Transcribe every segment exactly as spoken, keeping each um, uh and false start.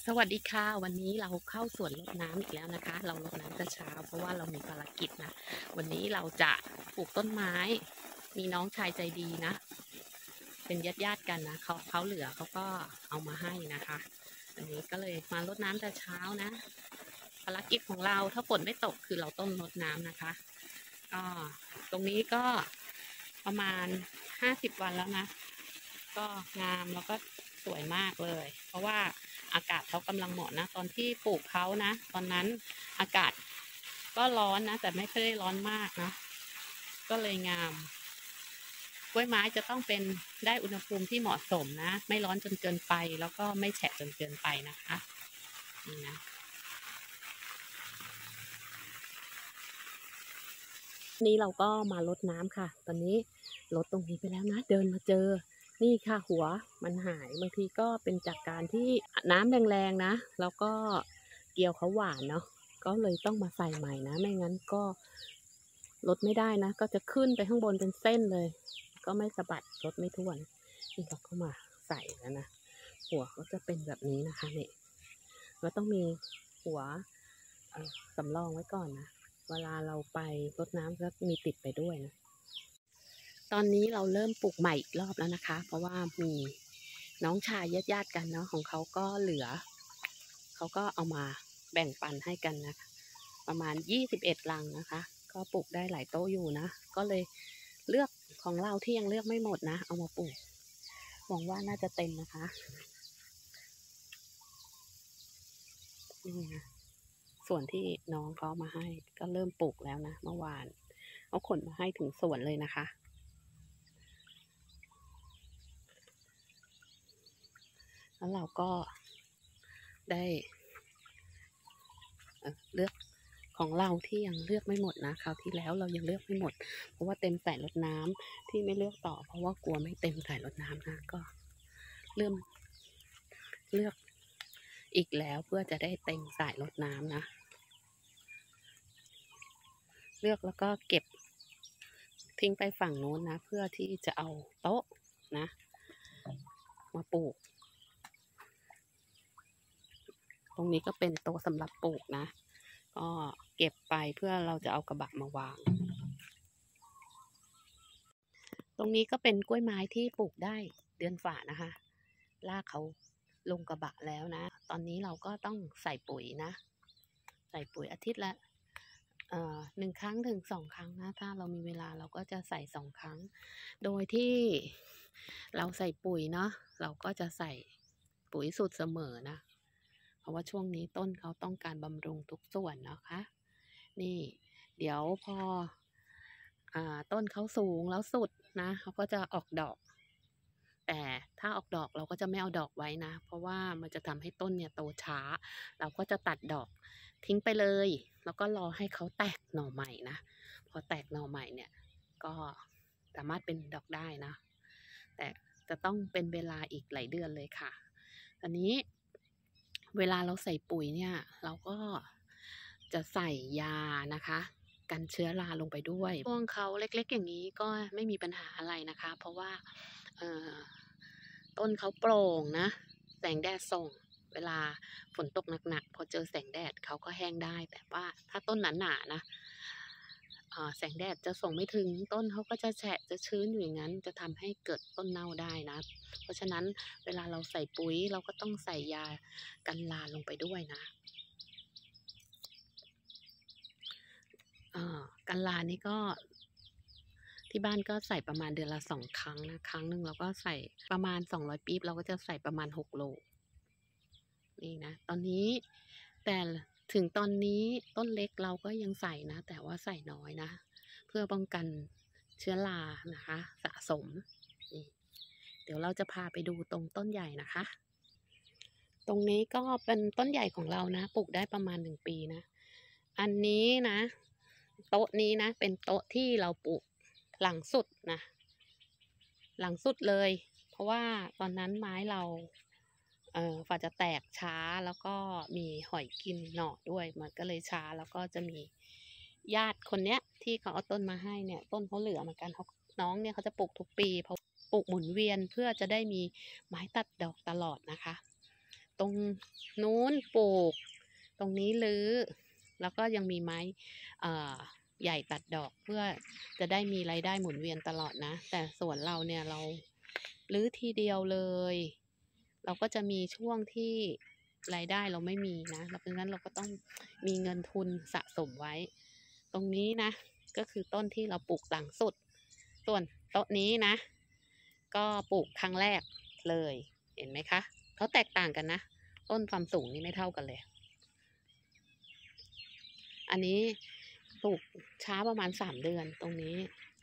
สวัสดีค่ะวันนี้เราเข้าสวนรดน้ำอีกแล้วนะคะเรารดน้ำแต่เช้าเพราะว่าเรามีภารกิจนะวันนี้เราจะปลูกต้นไม้มีน้องชายใจดีนะเป็นญาติญาติกันนะเขาเขาเหลือเขาก็เอามาให้นะคะวันนี้ก็เลยมารดน้ำแต่เช้านะภารกิจของเราถ้าฝนไม่ตกคือเราต้นรดน้ำนะคะก็ตรงนี้ก็ประมาณห้าสิบวันแล้วนะก็งามแล้วก็สวยมากเลยเพราะว่าอากาศเขากำลังเหมาะนะตอนที่ปลูกเขานะตอนนั้นอากาศก็ร้อนนะแต่ไม่ได้ร้อนมากนะก็เลยงามกล้วยไม้จะต้องเป็นได้อุณหภูมิที่เหมาะสมนะไม่ร้อนจนเกินไปแล้วก็ไม่แฉะจนเกินไปนะคะนี่นะนี่เราก็มารดน้ำค่ะตอนนี้รดตรงนี้ไปแล้วนะเดินมาเจอนี่ค่ะหัวมันหายบางทีก็เป็นจากการที่น้ำแรงๆนะแล้วก็เกี่ยวเขาหวานเนาะก็เลยต้องมาใส่ใหม่นะไม่งั้นก็ลดไม่ได้นะก็จะขึ้นไปข้างบนเป็นเส้นเลยก็ไม่สะบัดลดไม่ถ้วนนี่เราก็มาใส่แล้วนะหัวก็จะเป็นแบบนี้นะคะเนี่ยเราต้องมีหัวสำรองไว้ก่อนนะเวลาเราไปรดน้ำก็มีติดไปด้วยนะตอนนี้เราเริ่มปลูกใหม่อีกรอบแล้วนะคะเพราะว่ามีน้องชายญาติๆกันเนาะของเขาก็เหลือเขาก็เอามาแบ่งปันให้กันนะคะประมาณยี่สิบเอ็ดรังนะคะก็ปลูกได้หลายโต๊ะอยู่นะก็เลยเลือกของเราที่ยังเลือกไม่หมดนะเอามาปลูกหวังว่าน่าจะเต็มนะคะนี่นะส่วนที่น้องเขามาให้ก็เริ่มปลูกแล้วนะเมื่อวานเอาขนมาให้ถึงสวนเลยนะคะแล้วเราก็ได้เลือกของเราที่ยังเลือกไม่หมดนะคราวที่แล้วเรายังเลือกไม่หมดเพราะว่าเต็มใส่รดน้ำที่ไม่เลือกต่อเพราะว่ากลัวไม่เต็มใส่รดน้ำนะก็เริ่มเลือกอีกแล้วเพื่อจะได้เต็มใส่รดน้ำนะเลือกแล้วก็เก็บทิ้งไปฝั่งโน้นนะเพื่อที่จะเอาโต๊ะนะมาปลูกตรงนี้ก็เป็นโต๊ะสำหรับปลูกนะก็เก็บไปเพื่อเราจะเอากระบะมาวางตรงนี้ก็เป็นกล้วยไม้ที่ปลูกได้เดือนฝ่านะคะลากเขาลงกระบะแล้วนะตอนนี้เราก็ต้องใส่ปุ๋ยนะใส่ปุ๋ยอาทิตย์ละหนึ่งครั้งถึงสองครั้งนะถ้าเรามีเวลาเราก็จะใส่สองครั้งโดยที่เราใส่ปุ๋ยเนาะเราก็จะใส่ปุ๋ยสูตรเสมอนะเพราะว่าช่วงนี้ต้นเขาต้องการบำรุงทุกส่วนนะคะนี่เดี๋ยวพออ่าต้นเขาสูงแล้วสุดนะเขาก็จะออกดอกแต่ถ้าออกดอกเราก็จะไม่เอาดอกไว้นะเพราะว่ามันจะทำให้ต้นเนี่ยโตช้าเราก็จะตัดดอกทิ้งไปเลยแล้วก็รอให้เขาแตกหน่อใหม่นะพอแตกหน่อใหม่เนี่ยก็สามารถเป็นดอกได้นะแต่จะต้องเป็นเวลาอีกหลายเดือนเลยค่ะตอนนี้เวลาเราใส่ปุ๋ยเนี่ยเราก็จะใส่ยานะคะกันเชื้อราลงไปด้วยช่วงเขาเล็กๆอย่างนี้ก็ไม่มีปัญหาอะไรนะคะเพราะว่าต้นเขาโปร่งนะแสงแดดส่องเวลาฝนตกหนักๆพอเจอแสงแดดเขาก็แห้งได้แต่ว่าถ้าต้นหนาๆนะแสงแดดจะส่งไม่ถึงต้นเขาก็จะแฉะจะชื้นอยู่อย่างนั้นจะทำให้เกิดต้นเน่าได้นะเพราะฉะนั้นเวลาเราใส่ปุ๋ยเราก็ต้องใส่ยากันราลงไปด้วยนะกันรานี่ก็ที่บ้านก็ใส่ประมาณเดือนละสองครั้งนะครั้งหนึ่งเราก็ใส่ประมาณสองร้อยปี๊บเราก็จะใส่ประมาณหกโลนี่นะตอนนี้แต่ถึงตอนนี้ต้นเล็กเราก็ยังใส่นะแต่ว่าใส่น้อยนะเพื่อป้องกันเชื้อรานะคะสะสมนี่เดี๋ยวเราจะพาไปดูตรงต้นใหญ่นะคะตรงนี้ก็เป็นต้นใหญ่ของเรานะปลูกได้ประมาณหนึ่งปีนะอันนี้นะโต๊ะนี้นะเป็นโต๊ะที่เราปลูกหลังสุดนะหลังสุดเลยเพราะว่าตอนนั้นไม้เราเอ่อฝ่าจะแตกช้าแล้วก็มีหอยกินหน่อด้วยมันก็เลยช้าแล้วก็จะมีญาติคนเนี้ยที่เขาเอาต้นมาให้เนี่ยต้นเขาเหลือเหมือนกันเขาน้องเนี่ยเขาจะปลูกทุกปีเพราะปลูกหมุนเวียนเพื่อจะได้มีไม้ตัดดอกตลอดนะคะตรงนู้นปลูกตรงนี้รื้อแล้วก็ยังมีไม้ใหญ่ตัดดอกเพื่อจะได้มีรายได้หมุนเวียนตลอดนะแต่ส่วนเราเนี่ยเรารื้อทีเดียวเลยเราก็จะมีช่วงที่รายได้เราไม่มีนะเพราะฉะนั้นเราก็ต้องมีเงินทุนสะสมไว้ตรงนี้นะก็คือต้นที่เราปลูกหลังสุดส่วนต้นนี้นะก็ปลูกครั้งแรกเลยเห็นไหมคะเขาแตกต่างกันนะต้นความสูงนี่ไม่เท่ากันเลยอันนี้ปลูกช้าประมาณสามเดือนตรงนี้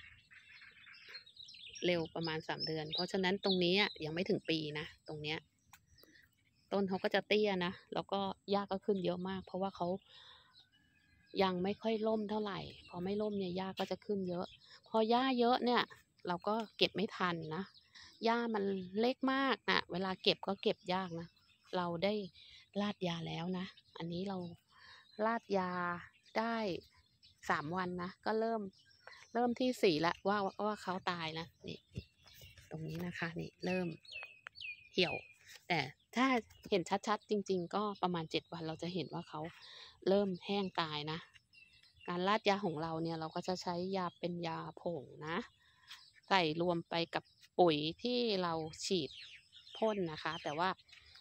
เร็วประมาณสามเดือนเพราะฉะนั้นตรงนี้ยังไม่ถึงปีนะตรงเนี้ยต้นเขาก็จะเตี้ยนะแล้วก็หญ้าก็ขึ้นเยอะมากเพราะว่าเขายังไม่ค่อยร่มเท่าไหร่พอไม่ร่มเนี่ยหญ้าก็จะขึ้นเยอะพอหญ้าเยอะเนี่ยเราก็เก็บไม่ทันนะหญ้ามันเล็กมากนะเวลาเก็บก็เก็บยากนะเราได้ราดยาแล้วนะอันนี้เราราดยาได้สามวันนะก็เริ่มเริ่มที่สี่ละว่าว่าเขาตายนะนี่ตรงนี้นะคะนี่เริ่มเหี่ยวแต่ถ้าเห็นชัดๆจริงๆก็ประมาณเจ็ดวันเราจะเห็นว่าเขาเริ่มแห้งตายนะการราดยาของเราเนี่ยเราก็จะใช้ยาเป็นยาผงนะใส่รวมไปกับปุ๋ยที่เราฉีดพ่นนะคะแต่ว่า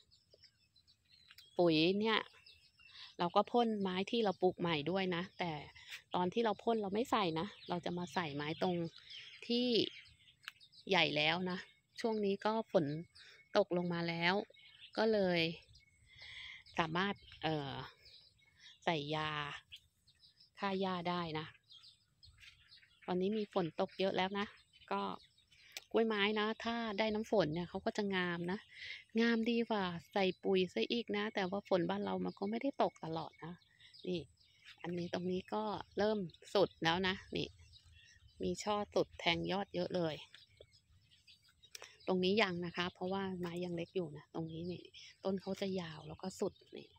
ปุ๋ยเนี่ยเราก็พ่นไม้ที่เราปลูกใหม่ด้วยนะแต่ตอนที่เราพ่นเราไม่ใส่นะเราจะมาใส่ไม้ตรงที่ใหญ่แล้วนะช่วงนี้ก็ฝนตกลงมาแล้วก็เลยสามารถเอ่อใส่ยาฆ่าหญ้าได้นะตอนนี้มีฝนตกเยอะแล้วนะก็กล้วยไม้นะถ้าได้น้ำฝนเนี่ยเขาก็จะงามนะงามดีกว่าใส่ปุ๋ยซะอีกนะแต่ว่าฝนบ้านเรามันก็ไม่ได้ตกตลอดนะนี่อันนี้ตรงนี้ก็เริ่มสุดแล้วนะนี่มีช่อสุดแทงยอดเยอะเลยตรงนี้ยังนะคะเพราะว่าไม้ยังเล็กอยู่นะตรงนี้นี่ต้นเขาจะยาวแล้วก็สุดนี่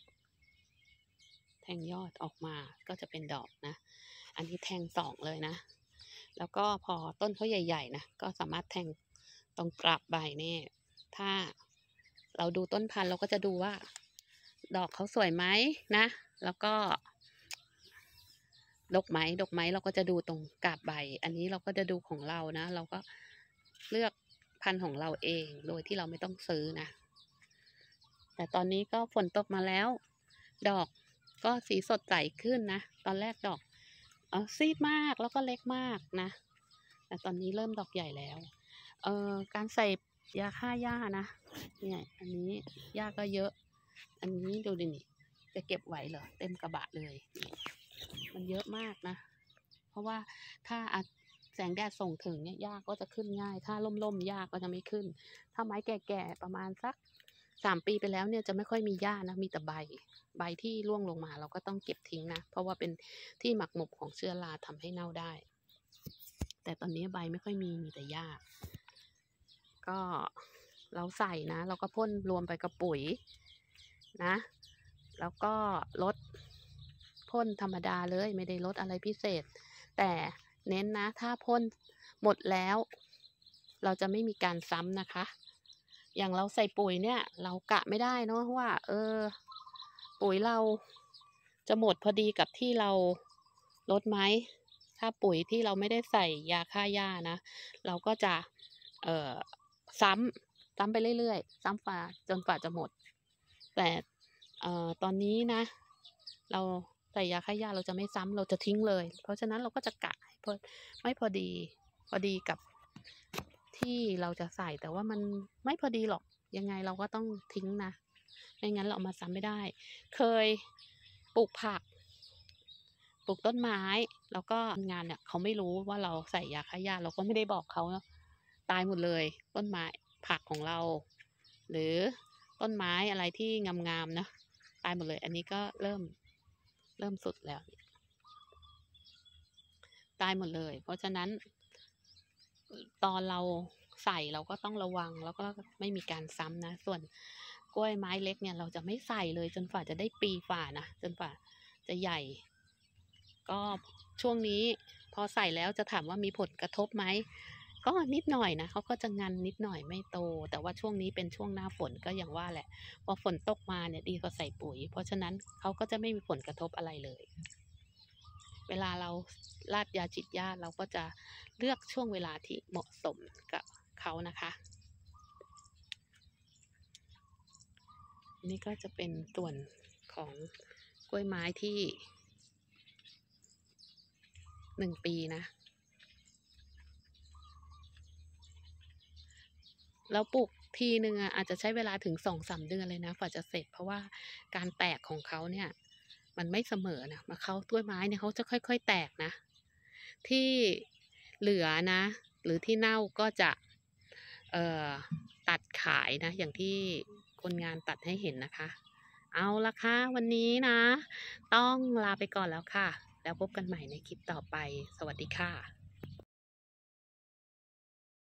แทงยอดออกมาก็จะเป็นดอกนะอันนี้แทงสองเลยนะแล้วก็พอต้นเขาใหญ่ๆนะก็สามารถแทงตรงกลับใบนี่ถ้าเราดูต้นพันธุ์เราก็จะดูว่าดอกเขาสวยไหมนะแล้วก็ดกไหมดกไหมเราก็จะดูตรงกาบใบอันนี้เราก็จะดูของเรานะเราก็เลือกพันธุ์ของเราเองโดยที่เราไม่ต้องซื้อนะแต่ตอนนี้ก็ฝนตกมาแล้วดอกก็สีสดใสขึ้นนะตอนแรกดอกเออซีดมากแล้วก็เล็กมากนะแต่ตอนนี้เริ่มดอกใหญ่แล้วเอ่อการใส่ยาฆ่าหญ้านะเนี่ยอันนี้หญ้าก็เยอะอันนี้ดูดินี่จะเก็บไหวเหรอเต็มกระบะเลยมันเยอะมากนะเพราะว่าถ้าแสงแดดส่งถึงเนี่ยหญ้าก็จะขึ้นง่ายถ้าล่มๆหญ้าก็จะไม่ขึ้นถ้าไม้แก่ๆประมาณสักสามปีไปแล้วเนี่ยจะไม่ค่อยมีหญ้านะมีแต่ใบใบที่ร่วงลงมาเราก็ต้องเก็บทิ้งนะเพราะว่าเป็นที่หมักหมมของเชื้อราทำให้เน่าได้แต่ตอนนี้ใบไม่ค่อยมีมีแต่หญ้าก็เราใส่นะเราก็พ่นรวมไปกับปุ๋ยนะแล้วก็ลดพ่นธรรมดาเลยไม่ได้ลดอะไรพิเศษแต่เน้นนะถ้าพ่นหมดแล้วเราจะไม่มีการซ้ำนะคะอย่างเราใส่ปุ๋ยเนี่ยเรากะไม่ได้เนาะว่าเออปุ๋ยเราจะหมดพอดีกับที่เราลดไหมถ้าปุ๋ยที่เราไม่ได้ใส่ยาฆ่าหญ้านะเราก็จะเอ่อซ้ำซ้ำไปเรื่อยๆซ้ำฝ่าจนฝ่าจะหมดแต่เอ่อตอนนี้นะเราใส่ยาฆ่าหญ้าเราจะไม่ซ้ำเราจะทิ้งเลยเพราะฉะนั้นเราก็จะกะให้พอไม่พอดีพอดีกับที่เราจะใส่แต่ว่ามันไม่พอดีหรอกยังไงเราก็ต้องทิ้งนะไม่งั้นเราเอามาซ้ำไม่ได้เคยปลูกผักปลูกต้นไม้แล้วก็งานเนี่ยเขาไม่รู้ว่าเราใส่ยาฆ่าหญ้าเราก็ไม่ได้บอกเขานะตายหมดเลยต้นไม้ผักของเราหรือต้นไม้อะไรที่งามๆนะตายหมดเลยอันนี้ก็เริ่มเริ่มสุดแล้วตายหมดเลยเพราะฉะนั้นตอนเราใส่เราก็ต้องระวังแล้วก็ไม่มีการซ้ำนะส่วนกล้วยไม้เล็กเนี่ยเราจะไม่ใส่เลยจนฝ่าจะได้ปีฝ่านะจนฝ่าจะใหญ่ก็ช่วงนี้พอใส่แล้วจะถามว่ามีผลกระทบไหมก็นิดหน่อยนะเขาก็จะงันนิดหน่อยไม่โต แต่ว่าช่วงนี้เป็นช่วงหน้าฝนก็อย่างว่าแหละพอฝนตกมาเนี่ยดีกว่าใส่ปุ๋ย เพราะฉะนั้นเขาก็จะไม่มีผลกระทบอะไรเลย เวลาเราราดยาฉีดหญ้าเราก็จะเลือกช่วงเวลาที่เหมาะสมกับเขานะคะ นี่ก็จะเป็นส่วนของกล้วยไม้ที่หนึ่งปีนะเราปลูกทีหนึ่งอะอาจจะใช้เวลาถึงสองสามเดือนเลยนะกว่าจะเสร็จเพราะว่าการแตกของเขาเนี่ยมันไม่เสมอนะมาเขากล้วยไม้เนี่ยเขาจะค่อยๆแตกนะ ที่เหลือนะ หรือที่เน่าก็จะเอ่อตัดขายนะ อย่างที่คนงานตัดให้เห็นนะคะ เอาละค่ะวันนี้นะ ต้องลาไปก่อนแล้วค่ะ แล้วพบกันใหม่ในคลิปต่อไป สวัสดีค่ะ